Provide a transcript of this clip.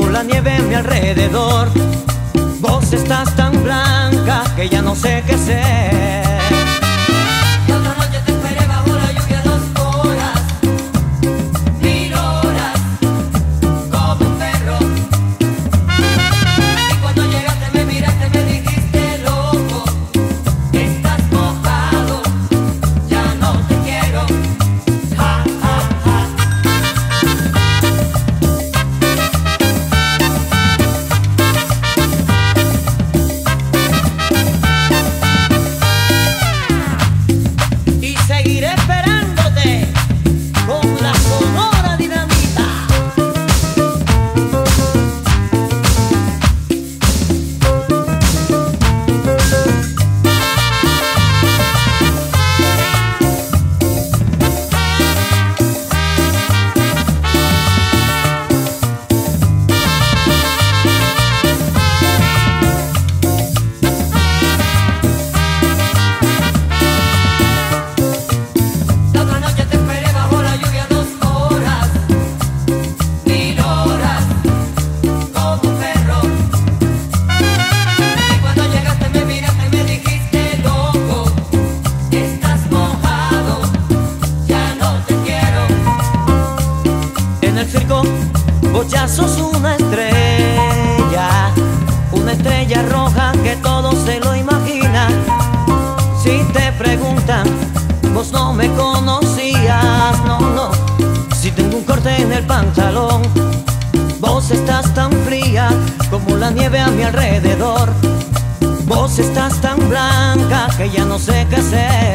como la nieve a mi alrededor. Vos estás tan blanca que ya no sé qué ser. Y otra noche te esperé bajo la lluvia 2 horas, 1000 horas, como un perro. Y cuando llegaste me miraste, me dijiste loco, estás mojado, ya no te quiero. Ja, ja, ja. Y seguiré esperándote con la Sonora Dinamita. La otra noche te esperé bajo la lluvia 2 horas, 1000 horas, como un perro. Y cuando llegaste me miraste y me dijiste loco, estás mojado, ya no te quiero. En el circo vos ya sos una estrella roja que todo se lo imagina. Si te preguntan, vos no me conocías, no, no. Si tengo un corte en el pantalón, vos estás tan fría como la nieve a mi alrededor. Vos estás tan blanca que ya no sé qué hacer.